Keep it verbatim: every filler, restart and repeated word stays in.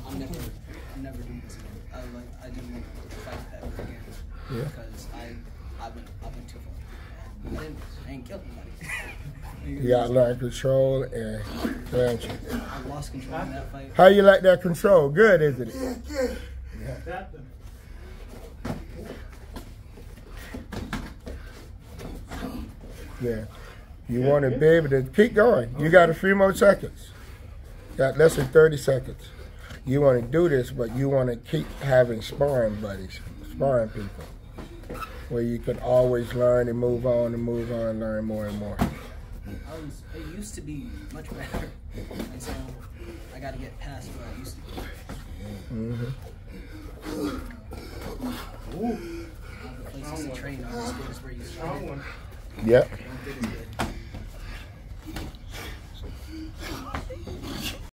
I'm never, I'm never doing this again. I like, I didn't want to fight ever again. Yeah. Because I, I went, I went too far. I didn't, I ain't killed nobody. You gotta learn control and prevention. I lost control in that fight. How you like that control? Good, isn't it? Yeah. Yeah. You want to be able to keep going. You got a few more seconds. Got less than thirty seconds. You want to do this, but you want to keep having sparring buddies, sparring people, where you can always learn and move on and move on and learn more and more. I was, it used to be much better, and so I got to get past what I used to be. Mm-hmm. All the places to train are as good as where you started. Yep.